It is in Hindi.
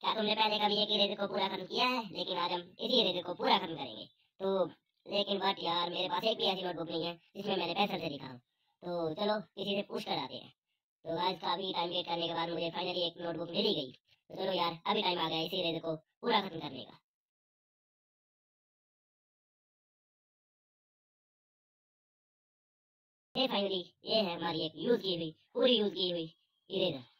क्या तुमने पहले कभी एक इरेजर को पूरा खत्म किया है? लेकिन आज हम इसी इरेजर को पूरा खत्म करेंगे। तो लेकिन बट यार, मेरे पास एक भी ऐसी नोटबुक नहीं है जिसमें मैंने पेंसिल से लिखा हो। तो चलो किसी से पूछ कर आते हैं। तो आज काफी टाइम वेट करने के बाद मुझे फाइनली एक नोटबुक मिल ही गई। तो चलो यार, अभी टाइम आ गया इसी इरेजर को पूरा खत्म करने का। ये फाइनली ये है हमारी एक यूज की हुई, पूरी यूज की हुई इरेजर।